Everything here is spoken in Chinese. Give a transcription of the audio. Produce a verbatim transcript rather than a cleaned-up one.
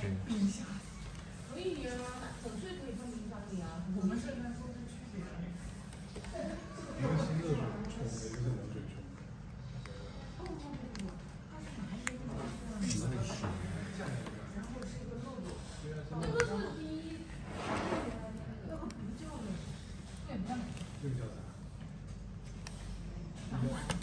群。 冰箱。 可以呀、啊，粉碎可以放冰箱里啊。 我们是在说是区别。 一个新的宠，一个是冷水。